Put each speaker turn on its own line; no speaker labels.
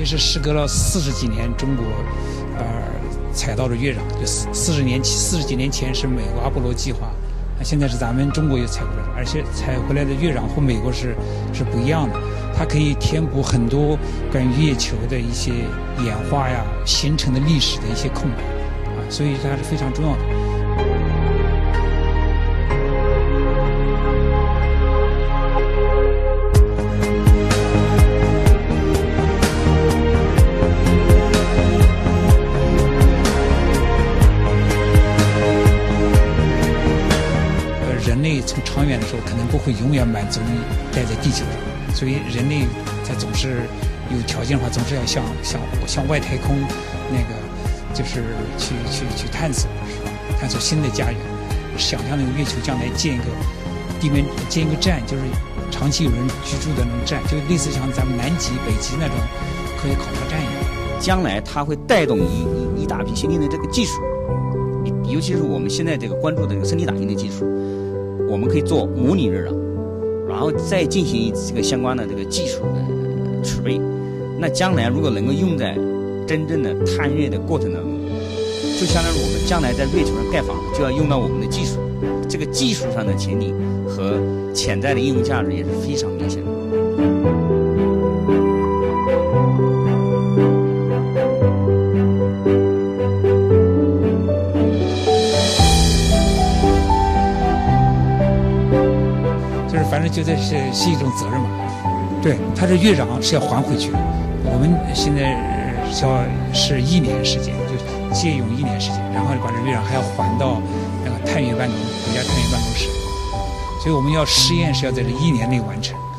是时隔了40几年，中国采到了月壤，就40几年前是美国阿波罗计划，现在是咱们中国又采回来了，而且采回来的月壤和美国是不一样的，它可以填补很多关于月球的一些演化呀、形成的历史的一些空白所以它是非常重要的。人类从长远的时候可能不会永远满足于待在地球上，所以人类他总是有条件的话，总是要向外太空就是去探索，是吧？探索新的家园，想象那个月球将来建一个地面建一个站，就是长期有人居住的那种站，就类似像咱们南极、北极那种科学考察站一样。
将来它会带动一大批新兴的这个技术，尤其是我们现在这个关注的这个3D打印的技术。我们可以做模拟日壤，然后再进行这个相关的这个技术的储备。那将来如果能够用在真正的探月的过程当中，就相当于我们将来在月球上盖房子就要用到我们的技术，这个技术上的潜力和潜在的应用价值也是非常明显的。
反正觉得是一种责任嘛，对，它这月壤是要还回去的。我们现在是1年时间，就借用1年时间，然后把这月壤还要还到那个国家探月办公室，所以我们要实验是要在这1年内完成。